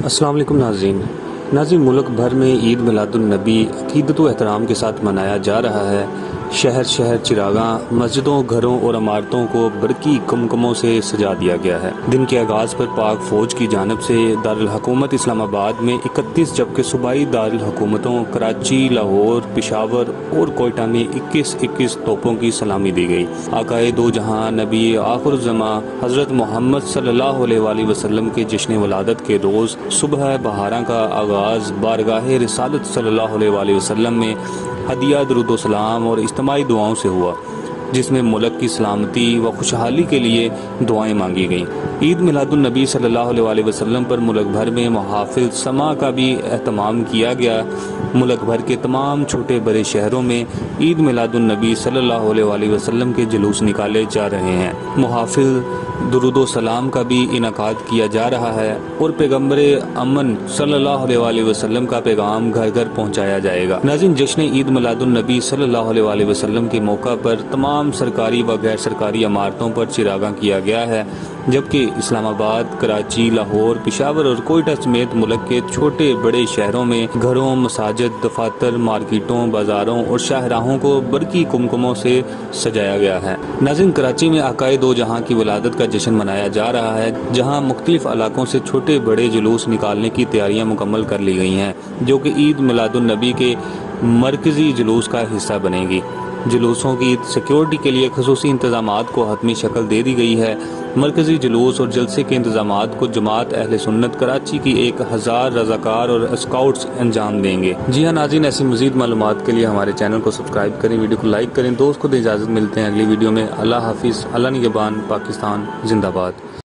السلام علیکم ناظرین ملک بھر میں عید میلاد النبی عقیدت و احترام کے ساتھ منایا جا رہا ہے۔ شہر چراغاں، مسجدوں، گھروں اور عمارتوں کو برقی کمکموں سے سجا دیا گیا ہے۔ دن کے آغاز پر پاک فوج کی جانب سے دارالحکومت اسلام آباد میں 31 جبکہ صوبائی دارالحکومتوں کراچی، لاہور، پشاور اور کوئٹہ میں 21 توپوں کی سلامی دی گئی۔ آقائے دو جہاں نبی آخر الزماں حضرت محمد صلی اللہ علیہ وآلہ وسلم کے جشن ولادت کے روز صبح بہاراں کا آغاز بارگاہ رسالت صلی اللہ علیہ وآلہ وسلم میں ہدیہ درود و سلام اور اجتماعی دعاؤں سے ہوا، جس میں ملک کی سلامتی و خوشحالی کے لیے دعائیں مانگی گئیں۔ عید میلاد النبی صلی اللہ علیہ وآلہ وسلم پر ملک بھر میں محافل سما کا بھی اہتمام کیا گیا۔ ملک بھر کے تمام چھوٹے بڑے شہروں میں عید میلاد النبی صلی اللہ علیہ وآلہ وسلم کے جلوس نکالے جا رہے ہیں۔ محافل درود و سلام کا بھی انعقاد کیا جا رہا ہے اور پیغمبر امن صلی اللہ علیہ وآلہ وسلم کا پیغام گھر گھر پہنچایا جائے گا۔ ناظرین، جشن عید میلاد النبی صلی اللہ علیہ وآلہ وسلم کے موقع پر تمام سرکاری و غیر سرکاری عمارتوں پر چراغاں کیا گیا ہے، جبکہ اسلام آباد، کراچی، لاہور، پشاور اور کوئٹہ سمیت ملک کے چھوٹے بڑے شہروں میں گھروں، مساجد، دفاتر، مارکیٹوں، بازاروں اور شاہراہوں کو برقی کمکموں سے سجایا گیا ہے۔ ناظرین، کراچی میں آقائے دو جہاں کی ولادت کا جشن منایا جا رہا ہے، جہاں مختلف علاقوں سے چھوٹے بڑے جلوس نکالنے کی تیاریاں مکمل کر لی گئی ہیں، جو کہ عید میلاد النبی کے مرکزی جلوس کا حصہ بنے گی۔ جلوسوں کی سیکیورٹی کے لیے خصوصی انتظامات کو حتمی شکل دے دی گئی ہے۔ مرکزی جلوس اور جلسے کے انتظامات کو جماعت اہل سنت کراچی کی 1000 رضاکار اور اسکاؤٹس انجام دیں گے۔ جی ہاں ناظرین، ایسی مزید معلومات کے لیے ہمارے چینل کو سبسکرائب کریں، ویڈیو کو لائک کریں۔ دوست کو اجازت، ملتے ہیں اگلی ویڈیو میں۔ اللہ حافظ، اللہ نگہبان، پاکستان زندہ باد۔